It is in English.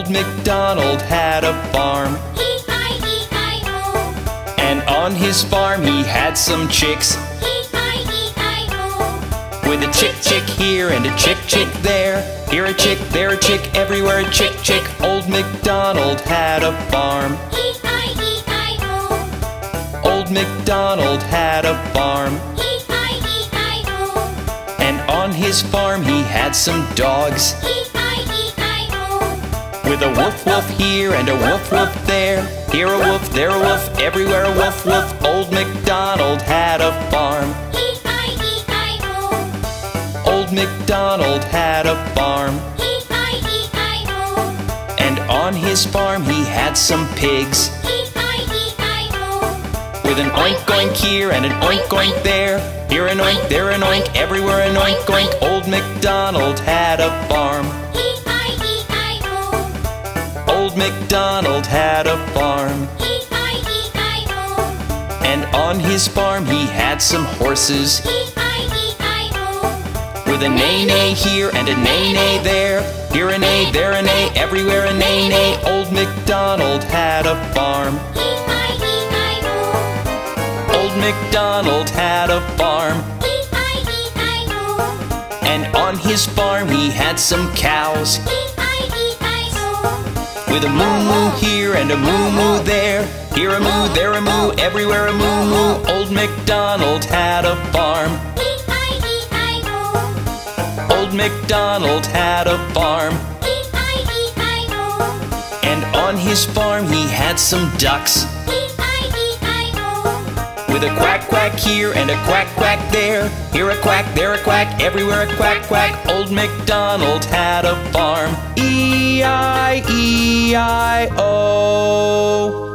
Old MacDonald had a farm. E-I-E-I-O. And on his farm he had some chicks. E-I-E-I-O. With a chick-chick here and a chick-chick there. Here a chick, there a chick, everywhere a chick-chick. Old MacDonald had a farm. E-I-E-I-O. Old MacDonald had a farm. E-I-E-I-O. And on his farm he had some dogs. E-I-E-I-O. With a woof woof here and a woof woof there. Here a woof, there a woof, everywhere a woof woof. Old MacDonald had a farm. E-I-E-I-O. Old MacDonald had a farm. E-I-E-I-O. And on his farm he had some pigs. E-I-E-I-O. With an oink-oink here and an oink-oink there. Here an oink, there an oink, everywhere an oink-oink. Old MacDonald had a farm. E-I-E-I-O. Old MacDonald had a farm. E-I-E-I-O. And on his farm he had some horses. E-I-E-I-O. With a neigh-neigh here and a neigh-neigh there. Here a neigh, there a neigh, everywhere a neigh-neigh. Old MacDonald had a farm. E-I-E-I-O. Old MacDonald had a farm. E-I-E-I-O. And on his farm he had some cows. E-I-E-I-O. With a moo-moo here and a moo-moo there. Here a moo, there a moo, everywhere a moo-moo. Old MacDonald had a farm. E-I-E-I-O. Old MacDonald had a farm. E-I-E-I-O. And on his farm he had some ducks. E-I-E-I-O. With a quack-quack here and a quack-quack there. Here a quack, there a quack, everywhere a quack-quack. Old MacDonald had a farm. E-I-E-I-O.